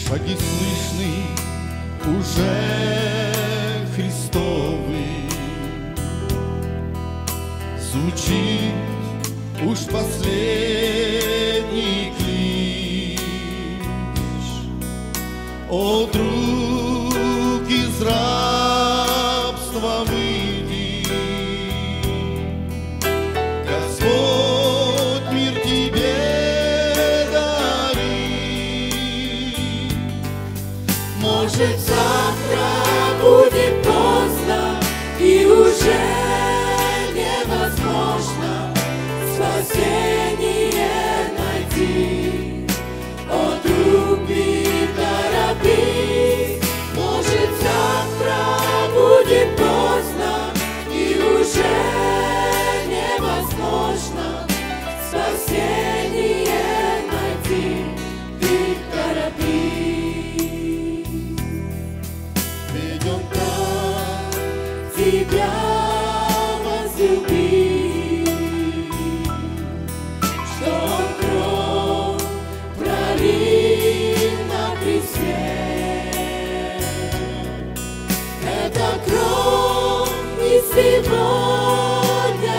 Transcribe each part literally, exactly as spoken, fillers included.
Шаги слышны уже Христовы, звучит уж последний клич. О, друг, из рабства выйди, Господь мир тебе дарит. Может, завтра будет поздно, и уже невозможно спасение найти. О, друг, не торопись, может, завтра будет поздно, и уже невозможно спасение найти. Ты торопись, ведь Он так тебя возлюбил, что Он кровь пролил на кресте. Эта кровь и сегодня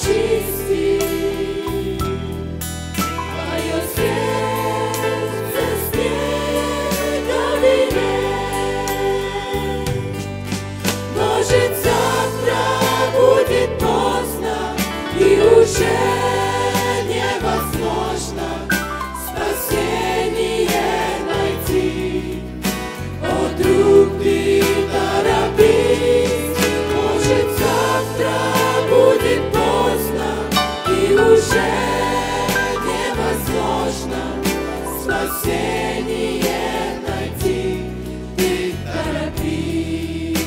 очистит твое сердце снеговее. Может, завтра будет поздно, и уже невозможно спасение найти. О, друг, ты торопись, может, завтра будет поздно, и уже невозможно спасение найти. Ты торопись.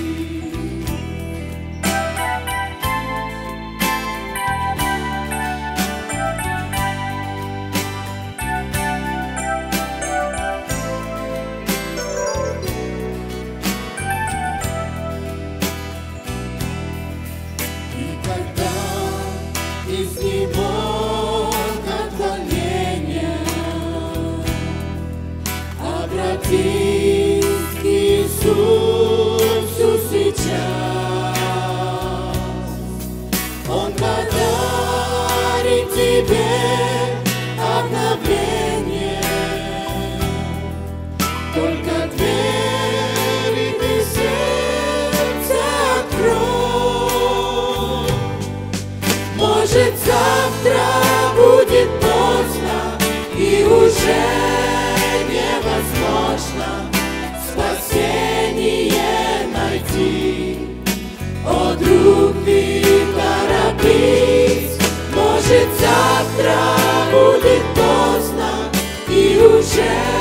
И когда из него отклонения, обратись к Иисусу сейчас. Он подарит тебе обновление. Только двери ты сердце открой. Может, завтра будет поздно, и уже невозможно спасение найти. О, друг, ты торопись, может, завтра будет поздно, и уже